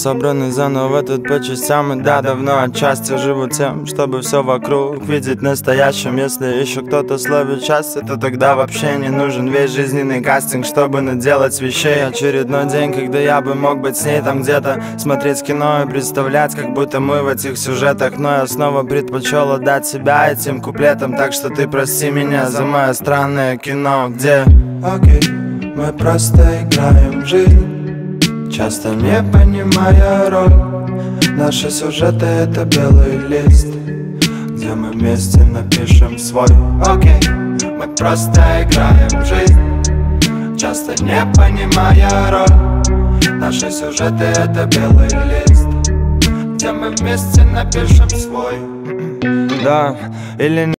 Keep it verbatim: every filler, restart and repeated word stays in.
собраны заново тут по частям. И да, давно отчасти живу тем, чтобы все вокруг видеть настоящим. Если еще кто-то словит счастье, то тогда вообще не нужен весь жизненный кастинг, чтобы наделать вещей. Очередной день, когда я бы мог быть с ней там где-то, смотреть кино и представлять, как будто мы в этих сюжетах. Но я снова предпочел отдать себя этим куплетам. Так что ты прости меня за мое странное кино, где окей, okay, мы просто играем в жизнь, часто не понимая роль. Наши сюжеты — это белый лист, где мы вместе напишем свой. Окей, okay, мы просто играем в жизнь, часто не понимая роль. Наши сюжеты — это белый лист, где мы вместе напишем свой. Да, или не